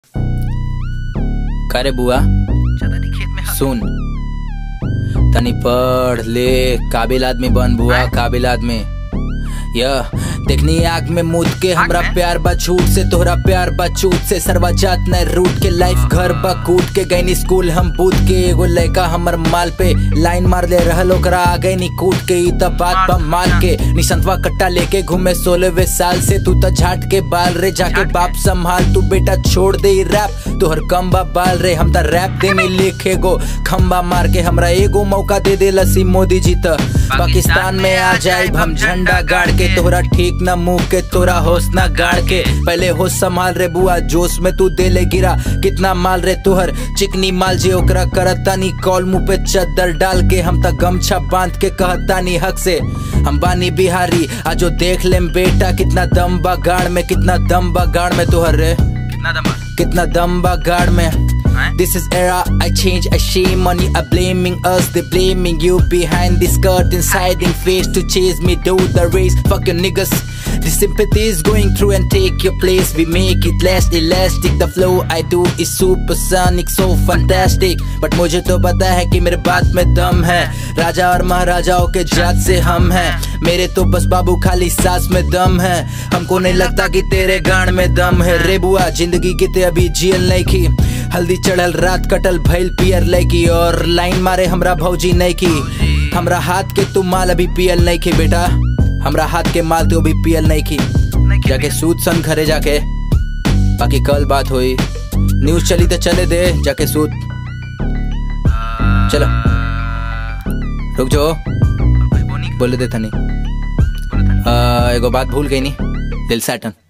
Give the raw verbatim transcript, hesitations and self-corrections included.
करे बुआ खेत में सुन, तनी पढ़ ले, काबिल आदमी बन बुआ, काबिल आदमी। यह देखनी आग में मूद के हमरा प्यार बा झूठ से, तोहरा प्यार बा झूठ से, सरवा जात न रूट के लाइफ घर बा कूट के, गईनी स्कूल हम बूथ के, एगो लड़का हमर माल पे लाइन मार ले रहल, ओकरा आ गईनी कूट के, ई त बात बा माल के। निसंतवा कट्टा लेके घूमे सोलहवें साल से, तू त झाट के बाल रे, जाके बाप संभाल तू बेटा, छोड़ दे रैप, तोहर कम बा बाल रे, हम त रैप देनी लिखे गो खम्बा मार के, हमरा एगो मौका दे दे लसी मोदी जी त पाकिस्तान में आ जाए हम झंडा गाड़ के, तोहरा ठीक न मुंह के, तोरा होश न गाड़ के, पहले होश संभाल रे बुआ, जोश में तू दे ले गिरा कितना माल रे तोहर चिकनी माल जे, ओकरा करता नी कॉल मुंह पे चद्दर डाल के, हम त गमछा बांध के कहता नी हक से हम बानी बिहारी, आजो देख लेम बेटा कितना दम बा गाड़ में, कितना दम बा गाड़ में तोहर रे, कितना दम कितना दम बा गाड़ में। This is era, I change, I shame on you, I blaming us, they blaming you, behind this curtain, hiding face to chase me, do the race, fuck your niggas, the sympathy is going through and take your place, we make it last elastic, the flow I do is supersonic, so fantastic, but मुझे तो पता है कि मेरे बात में दम है, राजा और महाराजाओं के जात से हम हैं, मेरे तो बस बाबू खाली सांस में दम है, हमको नहीं लगता कि तेरे गान में दम है रे बुआ, जिंदगी की ते अभी जियल नहीं की, हल्दी चढ़ल रात कटल भइल पियर लैकी, और लाइन मारे हमरा भौजी नहीं की, हमरा हाथ के तू माल अभी पियल नहीं की बेटा, हमरा हाथ के माल तू अभी पियल नहीं की, जाके सूद सन घरे जाके, बाकी कल बात हुई, न्यूज चली तो चले दे, जाके सूद चलो, रुक जाओ बोले दे थनी, एगो बात भूल गई नी, दिल सैटन